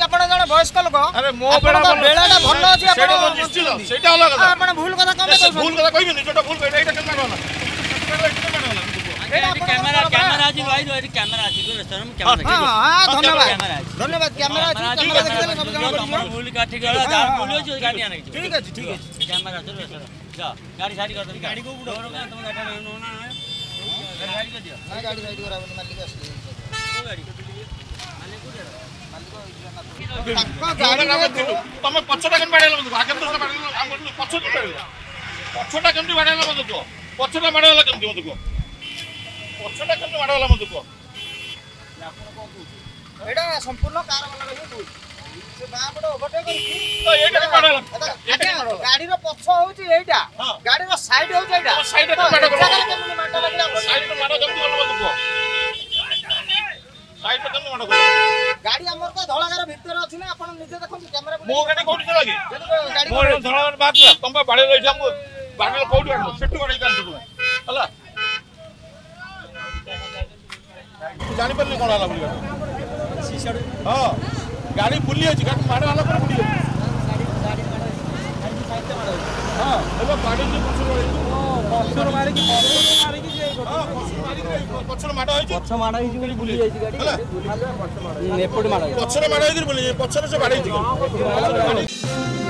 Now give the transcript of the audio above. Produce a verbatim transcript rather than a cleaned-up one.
आपण जण वयस्क लोक अरे मो बेड़ा बेड़ाटा भल अछि सेटा तो निश्चित सेटा अलग कथा आपण भूल कथा कमे तो भूल कथा कहबिनी जेटा भूल कहै एटा केना होला कैमरा कैमरा अछि भाई एटी कैमरा अछि तो रेस्टोरेंट में कैमरा हां हां धन्यवाद धन्यवाद कैमरा अछि कैमरा देखले सब जण हमर भूल का ठीक होला जा भूल अछि गाड़ी आने ठीक अछि ठीक अछि कैमरा तो रेस्टोरेंट जा गाड़ी साइड कर दे गाड़ी को बुडो तुम गाड़ी नो ना गाड़ी साइड कर दियो हां गाड़ी साइड करा मालिक असली को गाड़ी तमे पछटा केन बाडैला बंदुक आगे तो बाडैला हम पछटा बाडैला पछटा केमती बाडैला बंदुक पछटा बाडैला केमती बंदुक पछटा केमती बाडैला बंदुक आपण को कहू एडा संपूर्ण कार वाला रे से बा बड ओवरटेक करछि तो एटा बाडैला एटा गाड़ी रो पछ होउछि एटा गाड़ी रो साइड होउछि एटा साइड तो बाडै केमती माटा लागला साइड तो माडा केमती बोल बंदुक साइड तो केमती माडा गाड़ी हमर तो धळागार भीतर अछि ना आपण निजे देखो कैमरा मो गाड़ी कोठी चला की गाड़ी मो धळागार बात तुम बाडे रहि हम बाडे कोठी आनो सेटु गाड़ी कान तुम हला जानि परली कोन हला बुली शीशा हां गाड़ी बुली अछि गाड़ी माडा हला पर बुली गाड़ी गाड़ी माडा गाड़ी साइड से माडा हां एबे बाडे जे पछर पछर मारे की पछर मारे की जे हां पछर मारी के पछर माडा होइछि पछ माडा होइछि बोली बुली जाइछि गाड़ी पछ माडा होइछि पछर माडा होइछि बुली पछर से बाडे होइछि